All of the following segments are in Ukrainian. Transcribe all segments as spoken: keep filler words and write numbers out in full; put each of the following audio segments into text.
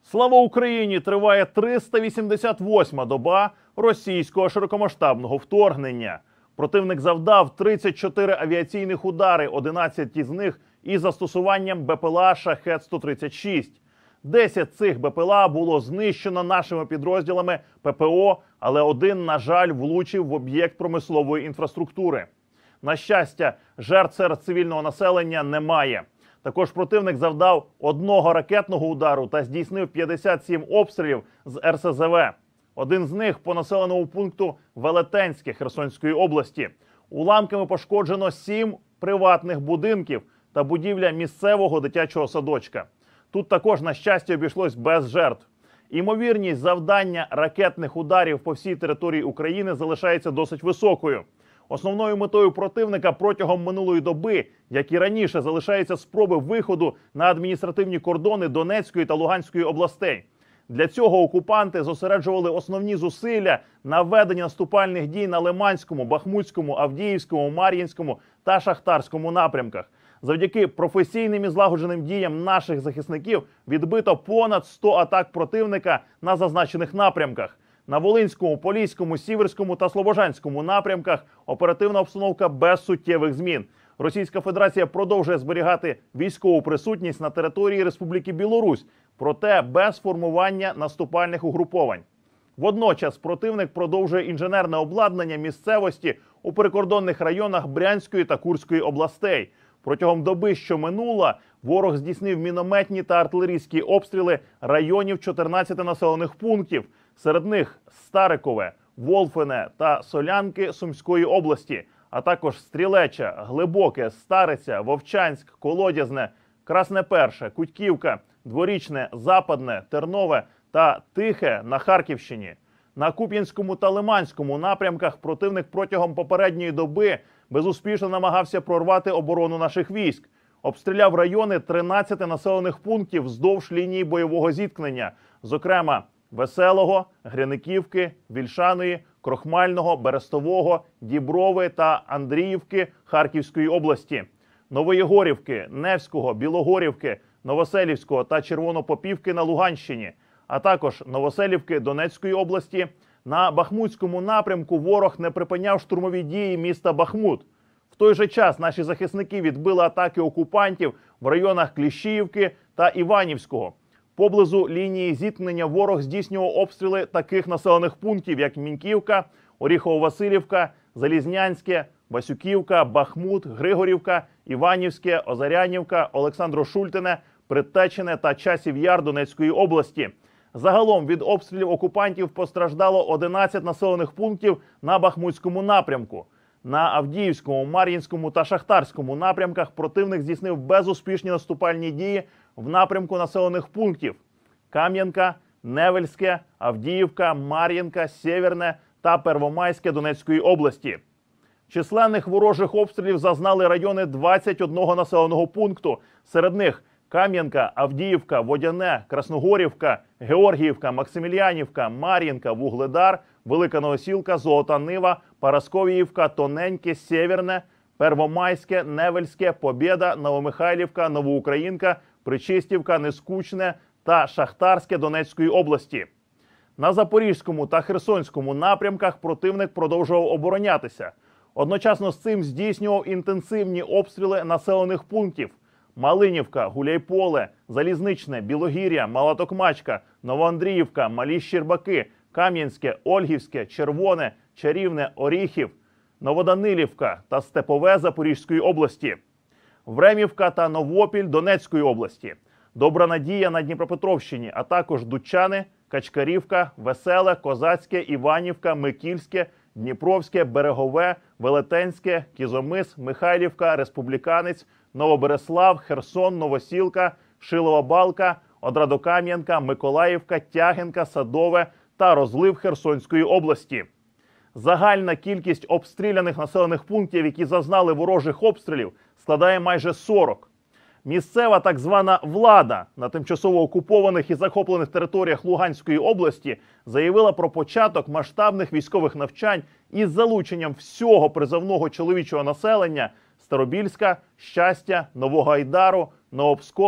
Слава Україні! Триває триста вісімдесят восьма доба російського широкомасштабного вторгнення. Противник завдав тридцять чотири авіаційних удари, одинадцять із них із застосуванням БПЛА «Шахед сто тридцять шість». десять цих БПЛА було знищено нашими підрозділами ППО, але один, на жаль, влучив в об'єкт промислової інфраструктури. На щастя, жертв серед цивільного населення немає. Також противник завдав одного ракетного удару та здійснив п'ятдесят сім обстрілів з ер ес зе ве. Один з них по населеному пункту Велетенське Херсонської області. Уламками пошкоджено сім приватних будинків та будівля місцевого дитячого садочка. Тут також, на щастя, обійшлось без жертв. Імовірність завдання ракетних ударів по всій території України залишається досить високою. Основною метою противника протягом минулої доби, як і раніше, залишаються спроби виходу на адміністративні кордони Донецької та Луганської областей. Для цього окупанти зосереджували основні зусилля на веденні наступальних дій на Лиманському, Бахмутському, Авдіївському, Мар'їнському та Шахтарському напрямках. Завдяки професійним і злагодженим діям наших захисників відбито понад сто атак противника на зазначених напрямках. На Волинському, Поліському, Сіверському та Слобожанському напрямках оперативна обстановка без суттєвих змін. Російська Федерація продовжує зберігати військову присутність на території Республіки Білорусь, проте без формування наступальних угруповань. Водночас противник продовжує інженерне обладнання місцевості у прикордонних районах Брянської та Курської областей. Протягом доби, що минула, ворог здійснив мінометні та артилерійські обстріли районів чотирнадцяти населених пунктів. Серед них Старикове, Волфине та Солянки Сумської області, а також Стрілеча, Глибоке, Стариця, Вовчанськ, Колодязне, Красне Перше, Кутьківка, Дворічне, Западне, Тернове та Тихе на Харківщині. На Куп'янському та Лиманському напрямках противник протягом попередньої доби безуспішно намагався прорвати оборону наших військ. Обстріляв райони тринадцяти населених пунктів вздовж лінії бойового зіткнення, зокрема Веселого, Гряниківки, Вільшаної, Крохмального, Берестового, Діброви та Андріївки Харківської області, Новоєгорівки, Невського, Білогорівки, Новоселівського та Червонопопівки на Луганщині, а також Новоселівки Донецької області. На Бахмутському напрямку ворог не припиняв штурмові дії міста Бахмут. В той же час наші захисники відбили атаки окупантів в районах Кліщіївки та Іванівського. Поблизу лінії зіткнення ворог здійснював обстріли таких населених пунктів, як Міньківка, Оріхово-Василівка, Залізнянське, Васюківка, Бахмут, Григорівка, Іванівське, Озарянівка, Олександро-Шультине, Предтечене та Часів Яр Донецької області. Загалом від обстрілів окупантів постраждало одинадцять населених пунктів на Бахмутському напрямку. На Авдіївському, Мар'їнському та Шахтарському напрямках противник здійснив безуспішні наступальні дії в напрямку населених пунктів Кам'янка, Невельське, Авдіївка, Мар'їнка, Сєвєрне та Первомайське Донецької області. Численних ворожих обстрілів зазнали райони двадцять одного населеного пункту. Серед них Кам'янка, Авдіївка, Водяне, Красногорівка, Георгіївка, Максимілянівка, Мар'їнка, Вугледар, Велика Новосілка, Золота Нива, Парасковіївка, Тоненьке, Сєвєрне, Первомайське, Невельське, Побєда, Новомихайлівка, Новоукраїнка, Причистівка, Нескучне та Шахтарське Донецької області. На Запорізькому та Херсонському напрямках противник продовжував оборонятися. Одночасно з цим здійснював інтенсивні обстріли населених пунктів Малинівка, Гуляйполе, Залізничне, Білогір'я, Мала Токмачка, Новоандріївка, Малі Щербаки, Кам'янське, Ольгівське, Червоне, Чарівне, Оріхів, Новоданилівка та Степове Запорізької області, Времівка та Новопіль Донецької області, Добра Надія на Дніпропетровщині, а також Дучани, Качкарівка, Веселе, Козацьке, Іванівка, Микільське, Дніпровське, Берегове, Велетенське, Кізомис, Михайлівка, Республіканець, Новобереслав, Херсон, Новосілка, Шилова Балка, Одрадокам'янка, Миколаївка, Тягинка, Садове та Розлив Херсонської області. Загальна кількість обстріляних населених пунктів, які зазнали ворожих обстрілів, складає майже сорок. Місцева так звана влада на тимчасово окупованих і захоплених територіях Луганської області заявила про початок масштабних військових навчань із залученням всього призовного чоловічого населення Старобільська, Щастя, Нового Айдару, Новопскова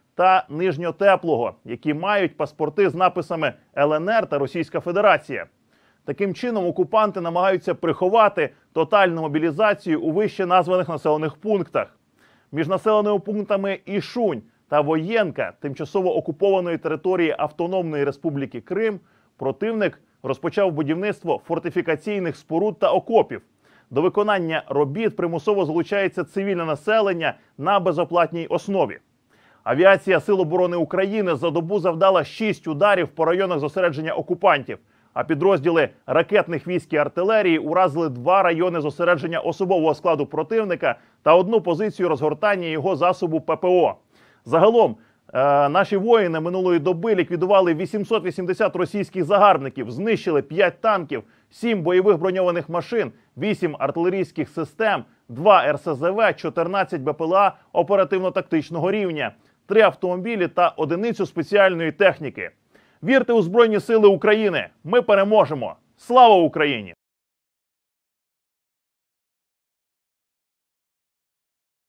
та Нижньотеплого, які мають паспорти з написами Л Н Р та Російська Федерація. Таким чином, окупанти намагаються приховати тотальну мобілізацію у вище названих населених пунктах. Між населеними пунктами Ішунь та Воєнка тимчасово окупованої території Автономної Республіки Крим противник розпочав будівництво фортифікаційних споруд та окопів. До виконання робіт примусово залучається цивільне населення на безоплатній основі. Авіація Сил оборони України за добу завдала шість ударів по районах зосередження окупантів, а підрозділи ракетних військ і артилерії уразили два райони зосередження особового складу противника та одну позицію розгортання його засобу П П О. Загалом, е наші воїни минулої доби ліквідували вісімсот вісімдесят російських загарбників, знищили п'ять танків, сім бойових броньованих машин, вісім артилерійських систем, два Р С З В, чотирнадцять Б П Л А оперативно-тактичного рівня, три автомобілі та одиницю спеціальної техніки. Вірте у Збройні Сили України! Ми переможемо! Слава Україні!